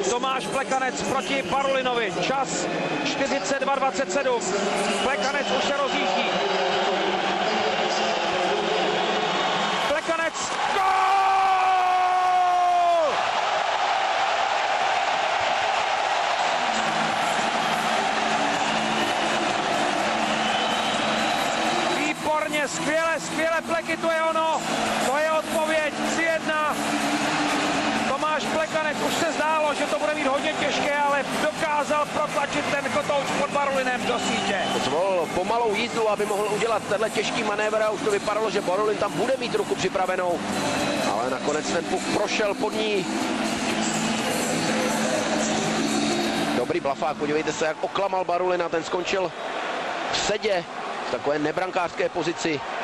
Tomáš Plekanec proti Barulinovi. Čas 42:27. Plekanec už se rozjíždí. Plekanec, gól! Výborně, skvěle, Pleky, to je ono. To je odpověď, 3-1. Tomáš Plekanec, už se zdálo, že to bude mít hodně těžké, ale dokázal protlačit ten kotouč pod Barulinem do sítě. Zvolil pomalou jízdu, aby mohl udělat tenhle těžký manévr a už to vypadalo, že Barulin tam bude mít ruku připravenou. Ale nakonec ten puk prošel pod ní. Dobrý blafák, podívejte se, jak oklamal Barulina, ten skončil v sedě v takové nebrankářské pozici.